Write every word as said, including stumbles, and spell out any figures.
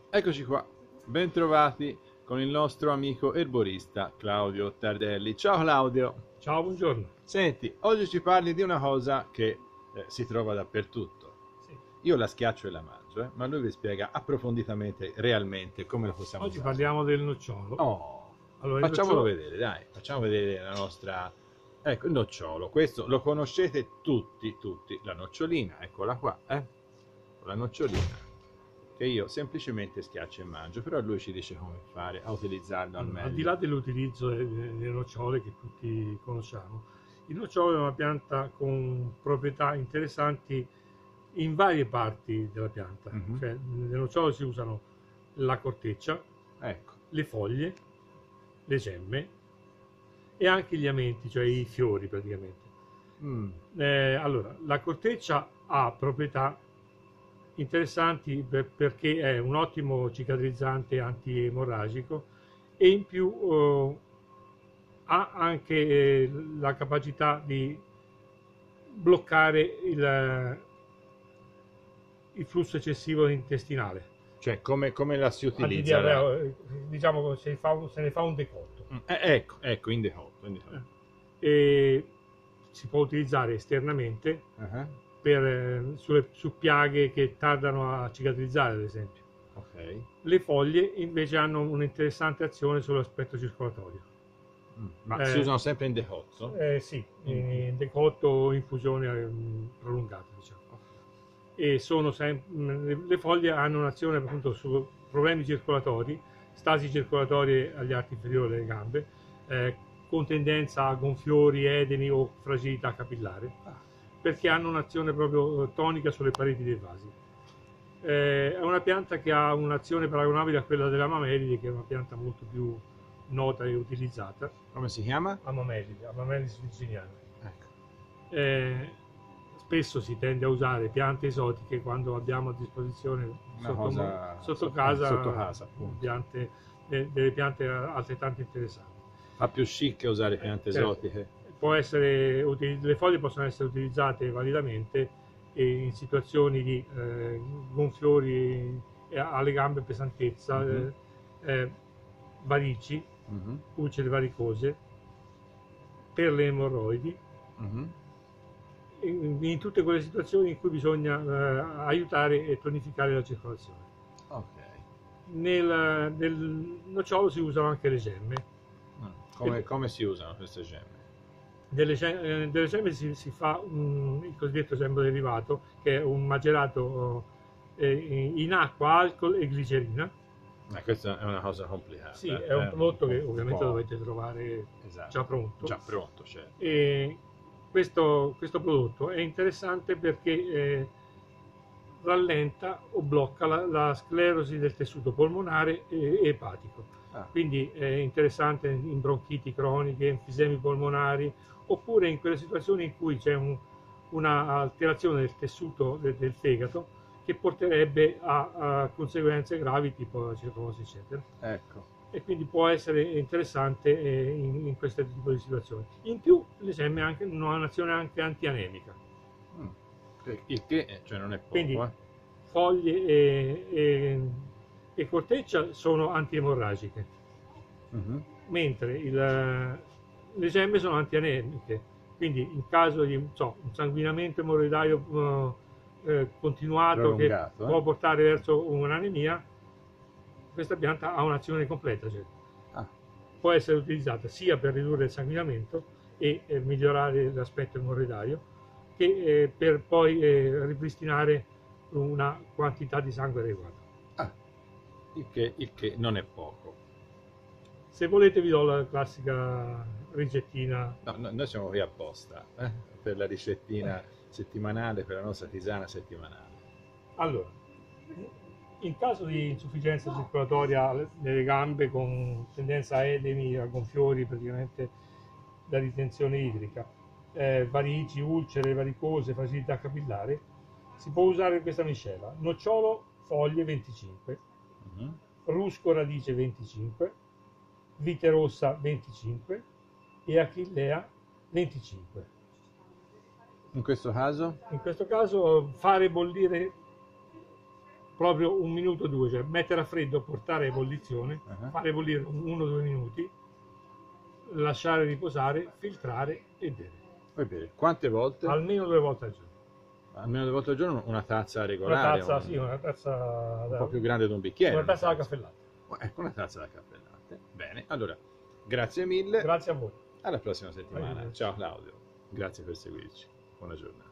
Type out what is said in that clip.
Eccoci qua, bentrovati con il nostro amico erborista Claudio Tardelli. Ciao Claudio! Ciao, buongiorno. Senti, oggi ci parli di una cosa che eh, si trova dappertutto. Sì. Io la schiaccio e la mangio, eh, ma lui vi spiega approfonditamente, realmente, come la possiamo Oggi usare. parliamo del nocciolo. Oh, Allora, il facciamolo nocciolo, vedere, dai, facciamo vedere la nostra... Ecco, il nocciolo, questo lo conoscete tutti, tutti, la nocciolina, eccola qua, eh? La nocciolina, che io semplicemente schiaccio e mangio, però lui ci dice come fare a utilizzarlo al allora, al di là meglio. dell'utilizzo delle delle nocciole che tutti conosciamo, il nocciolo è una pianta con proprietà interessanti in varie parti della pianta. Mhm. Cioè, nel nocciolo si usano la corteccia, Ecco. le foglie, le gemme e anche gli amenti, cioè i fiori praticamente. Mm. Eh, allora, la corteccia ha proprietà interessanti per- perché è un ottimo cicatrizzante antiemorragico e in più eh, ha anche eh, la capacità di bloccare il, il flusso eccessivo intestinale. Cioè, come, come la si utilizza la... Antidiarrea, eh, diciamo se, fa un- se ne fa un decotto. Mm, eh, ecco, ecco, in default, in default. E si può utilizzare esternamente Ah, per, eh, sulle- su piaghe che tardano a cicatrizzare, ad esempio. ok. Le foglie invece hanno un'interessante azione sull'aspetto circolatorio. Mm. Ma si Eh, usano sempre in decotto? eh, sì, In- in- in decotto o infusione eh, prolungata, diciamo. E sono sem- mh, le foglie hanno un'azione appunto su problemi circolatori, stasi circolatorie agli arti inferiori delle gambe, eh, con tendenza a gonfiori, edemi o fragilità capillare, Ah, perché hanno un'azione proprio eh, tonica sulle pareti dei vasi. Eh, è una pianta che ha un'azione paragonabile a quella della mamelide, che è una pianta molto più nota e utilizzata. come si chiama? Amamelide, Amaryllis virginiana. Ecco. Eh, spesso si tende a usare piante esotiche quando abbiamo a disposizione Una sotto, cosa sotto so- casa, sotto casa, appunto. piante, eh, delle piante altrettanto interessanti. Fa più chic usare piante Certo, esotiche. può essere, uti- le foglie possono essere utilizzate validamente e in situazioni di eh, gonfiori eh, alle gambe, pesantezza, Mhm. eh, eh, varici, Mhm. ulcere varicose, per le emorroidi, Mhm. in, in tutte quelle situazioni in cui bisogna eh, aiutare e tonificare la circolazione. Ok. Nel, nel nocciolo si usano anche le gemme. Mm. Come, come si usano queste gemme? Delle, gem- eh, delle gemme si, si fa un, il cosiddetto gemmo derivato, che è un macerato eh, in acqua, alcol e glicerina. Ma questa è una cosa complicata. Sì, eh. è un È prodotto un che un ovviamente po'... dovete trovare Esatto. già pronto. Già pronto, certo. E questo, questo prodotto è interessante perché eh, rallenta o blocca la, la sclerosi del tessuto polmonare e, e epatico. Ah, Quindi è interessante in bronchiti croniche, enfisemi polmonari, oppure in quelle situazioni in cui c'è un, un'alterazione del tessuto del, del fegato che porterebbe a, a conseguenze gravi tipo la cirrosi, eccetera. ecco. E quindi può essere interessante eh, in, in questo tipo di situazioni. In più le gemme anche, hanno un'azione anche antianemica. Mm. Che- Il che, eh, cioè non è Quindi poco, eh. foglie e, e, e corteccia sono antiemorragiche, Mhm. mentre il, le gemme sono antianemiche. Quindi in caso di so, un sanguinamento emorroidario eh, eh, continuato che Prolungato, eh. può portare verso un'anemia, questa pianta ha un'azione completa, cioè Ah, può essere utilizzata sia per ridurre il sanguinamento e eh, migliorare l'aspetto emorroidario, che eh, per poi eh, ripristinare una quantità di sangue adeguata. ah, il che, il che non è poco. Se volete vi do la classica ricettina. No, no, noi siamo qui apposta, eh, per la ricettina settimanale, per la nostra tisana settimanale. Allora, in caso di insufficienza circolatoria nelle gambe con tendenza a edemi, a gonfiori, praticamente da ritenzione idrica, eh, varici, ulcere, varicose, fragilità capillare, si può usare questa miscela: nocciolo, foglie venticinque, Mhm. rusco, radice venticinque, vite rossa venticinque e achillea venticinque. In questo caso? In questo caso fare bollire proprio un minuto o due, cioè mettere a freddo, portare a ebollizione, Uh-huh. fare bollire uno o due minuti, lasciare riposare, filtrare e bere. Va bene. Quante volte? Almeno due volte al giorno. Almeno due volte al giorno, una tazza Una regolare, tazza, un, sì, una tazza, un po' più grande di un bicchiere. una tazza da tazza. caffè latte. Ecco, una tazza da caffè latte. Bene, allora, grazie mille. Grazie a voi. Alla prossima settimana. Arrivederci. Ciao Claudio, grazie per seguirci. Buona giornata.